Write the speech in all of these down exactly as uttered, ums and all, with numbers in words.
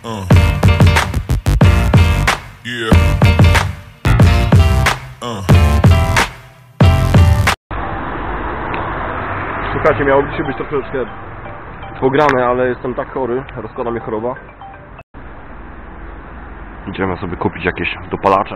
Uh. Yeah. Uh. Słuchajcie, miało dzisiaj być troszeczkę pograne, ale jestem tak chory, rozkłada mnie choroba. Idziemy sobie kupić jakieś dopalacze.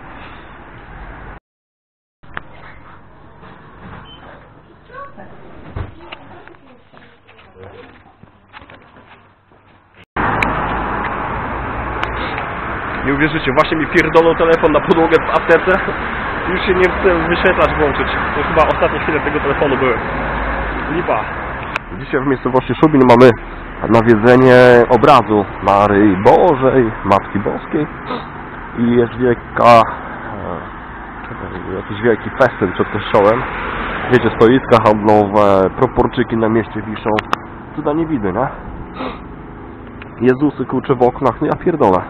Nie uwierzycie, właśnie mi pierdolą telefon na podłogę w aptece. Już się nie chcę wyświetlacz włączyć. To chyba ostatnie chwile tego telefonu były. Lipa. Dzisiaj w miejscowości Szubin mamy nawiedzenie obrazu Maryi Bożej, Matki Boskiej. I jest wielka... E, jakiś wielki festyn przed kościołem. Wiecie, stoiska handlowe, proporczyki na mieście wiszą. Cuda nie widzę, nie? Jezusy kurczę w oknach, no ja pierdolę.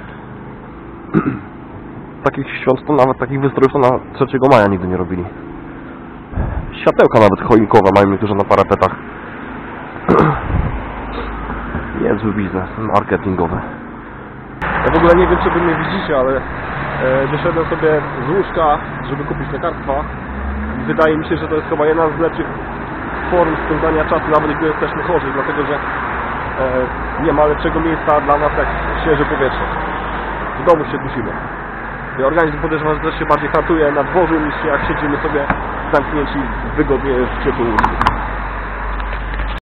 Takich świąt to nawet takich wystrojów to na trzeciego maja nigdy nie robili. Światełka nawet choinkowe mają niektórzy na parapetach. Niezły biznes marketingowy. Ja w ogóle nie wiem, czy wy mnie widzicie, ale e, wyszedłem sobie z łóżka, żeby kupić lekarstwa. I wydaje mi się, że to jest chyba jedna z lepszych form spędzania czasu, nawet gdy jesteśmy chorzy, dlatego że e, nie ma lepszego miejsca dla nas jak świeże powietrze. W domu się dusimy. I organizm podejrzewam, że też się bardziej hartuje na dworzu niż jak siedzimy sobie zamknięci wygodnie w ciepłym łóżku.